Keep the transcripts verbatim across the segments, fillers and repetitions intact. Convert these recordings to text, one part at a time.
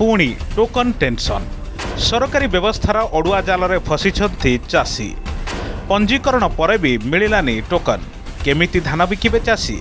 पुणी token tension सरकारी व्यवस्थार अड़ुआ जाल फसी चाषी पंजीकरण पर भी मिलानी टोकन केमिति धान बिकिबे चाषी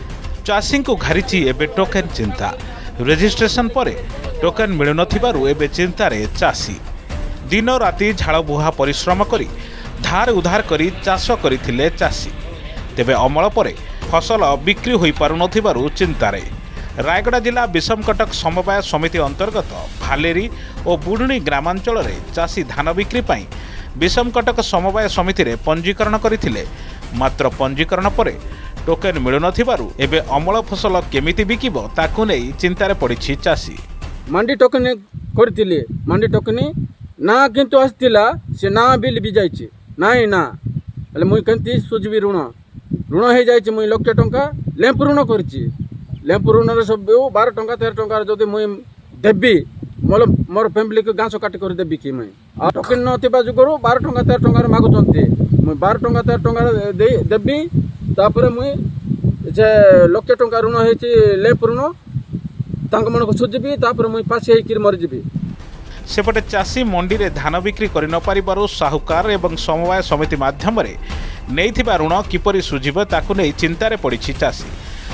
चाषी को घारी एबे टोकन चिंता रेजिस्ट्रेशन पर टोकन मिलु नथिबारु एबे चिंतारे चाषी दिन राति झाड़ बुहा परिश्रम करी धार उधार करी चाष करथिले चाषी तेबे अमल पर फसल बिक्री होई पारु नथिबारु चिंतारे रायगड़ा जिला विषमकटक समवाय समिति अंतर्गत भालेरी और बुढ़णी ग्रामांचल चाषी धान बिक्री पाई विषमकटक समवाय समिति रे पंजीकरण करथिले मात्र पंजीकरण पर टोकन मिलु नथिबारु एबे अमल फसल केमिति बिकिबो ताकु नै चिंतारे पड़िछि चाषी। मंडी टोकन करथिले मंडी टोकन ना किंतु आस्तिला से ना बिल भी जाइछि नाइ ना ले मुई केंति सुजबी ऋण ऋण हे जाइछि मुई लक्ष टंका लेम्प ऋण करछि लेम्प ऋण सब बारह टंका तेरह टंका जदि मुई देबी मोर मोर फैमिली को गांस काट कर देबी कि मुई आ टोकन न थिबा जुगरो बारह टंका तेरह टंका मागुचंती मुई बारह टंका तेरह टंका देबी तापर मुई जे लक्ष टंका ऋण हेछि लेम्प ऋण तांक मन को सुजबी तापर मुई पास हे कि मर जिबी। सेपटे चाषी मंडी रे धान बिक्री करि न पारिबारु साहुकार एवं समवाय समिति माध्यम रे नेइथिबा ऋण किपरि सुझिबो ताकु नै चिंतारे पड़िछि चाषी।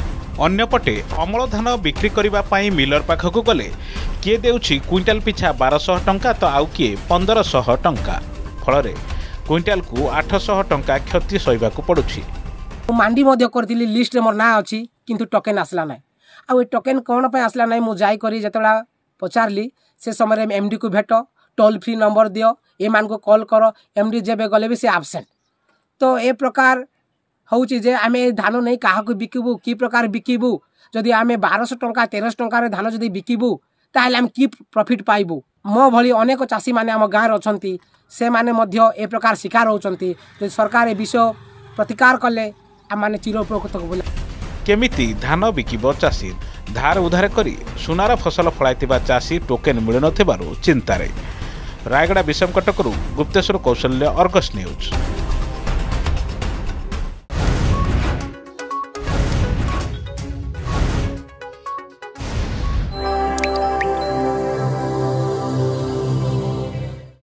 अन्यपटे अमल धान बिक्री करिबा पाई मिलर पाखकु गले किए देउछि क्विंटाल पिछा बारह सौ टंका तो आउ किए पंद्रह सौ टंका फल क्विंटाल को आठ सौ टंका क्षति सहिबाकु पड़ुछि। मंडी मध्य करथिली लिस्ट रे मोर ना अछि किंतु टोकन आसला नै आ ए टोकन कोन पे आसला नै मु जाई करी जतला पचारली से समय में एमडी को भेट टोल फ्री नंबर दियो ए मान को कॉल करो एमडी जेबे गले भी से एब्सेंट तो ए प्रकार होउची जे आमे धान नहीं काहा को बिकिबू की प्रकार बिकिबू जदि आमे बारह सौ टंका तेरह सौ टंका रे धान जदि बिकिबू ताले हम की प्रॉफिट पाइबू। मो भली अनेक चाषी माने हम गाँव अछंती से माने मध्य ए प्रकार शिकार होउचंती जे सरकार ए विषय प्रतिकार कले आ माने चिर उपकृत बोले केमिति धान बिकिबो चाषी धार उधार करी सुनार फसल फलाइथिबा चाषी टोकन मिलु नथिबारु चिंतारे। रायगड़ा विषमकटकरू गुप्तेश्वर कौशल्य अर्गस न्यूज।